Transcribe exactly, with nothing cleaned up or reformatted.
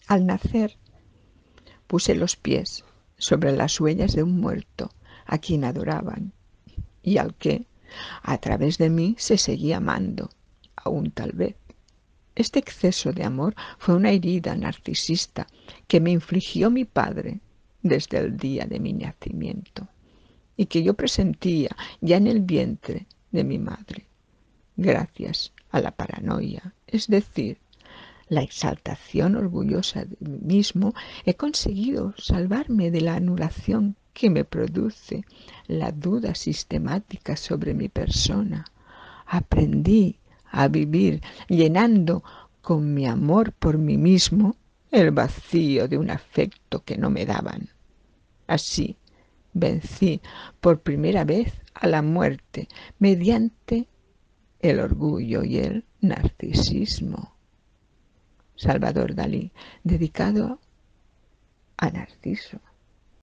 Al nacer puse los pies sobre las huellas de un muerto a quien adoraban y al que, a través de mí, se seguía amando, aún tal vez. Este exceso de amor fue una herida narcisista que me infligió mi padre desde el día de mi nacimiento y que yo presentía ya en el vientre de mi madre, gracias a la paranoia, es decir, la exaltación orgullosa de mí mismo. He conseguido salvarme de la anulación que me produce la duda sistemática sobre mi persona. Aprendí a vivir llenando con mi amor por mí mismo el vacío de un afecto que no me daban. Así vencí por primera vez a la muerte mediante el orgullo y el narcisismo. Salvador Dalí, dedicado a Narciso.